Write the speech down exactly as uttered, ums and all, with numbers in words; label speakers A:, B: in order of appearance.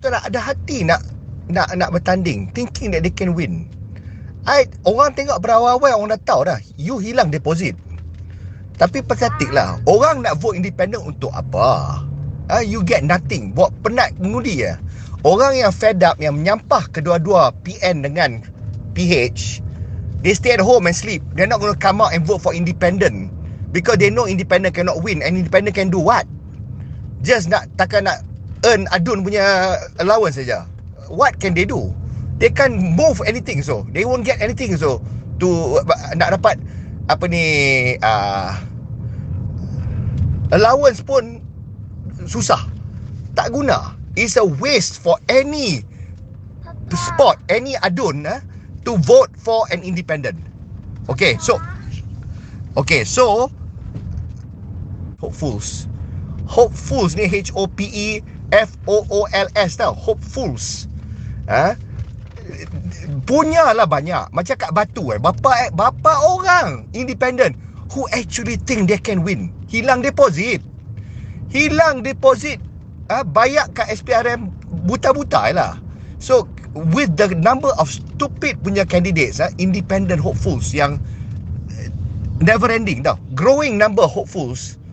A: tak ada hati nak nak nak bertanding, thinking that they can win. I, orang tengok berawal-awal, orang dah tahu dah, you hilang deposit. Tapi pathetic lah, orang nak vote independent untuk apa? Uh, you get nothing. Buat penat mengundi ya. Orang yang fed up, yang menyampah kedua-dua P N dengan P H, they stay at home and sleep. They're not going to come out and vote for independent because they know independent cannot win. And independent can do what? Just nak takkan nak earn adun punya allowance saja. What can they do? They can't move anything, so they won't get anything, so to nak dapat apa ni uh, allowance pun susah, tak guna. It's a waste for any spot, any adun uh, to vote for an independent. Okay, so okay, so hopefuls, hopefuls ni H O P E F O O L S tau, hopefuls. Ha? Punyalah banyak. Macam kat Batu eh, bapa bapa orang independent who actually think they can win. Hilang deposit. Hilang deposit. Ah, bayar kat S P R M buta-buta lah. So with the number of stupid punya candidates, ah, independent hopefuls yang never ending tau. Growing number hopefuls.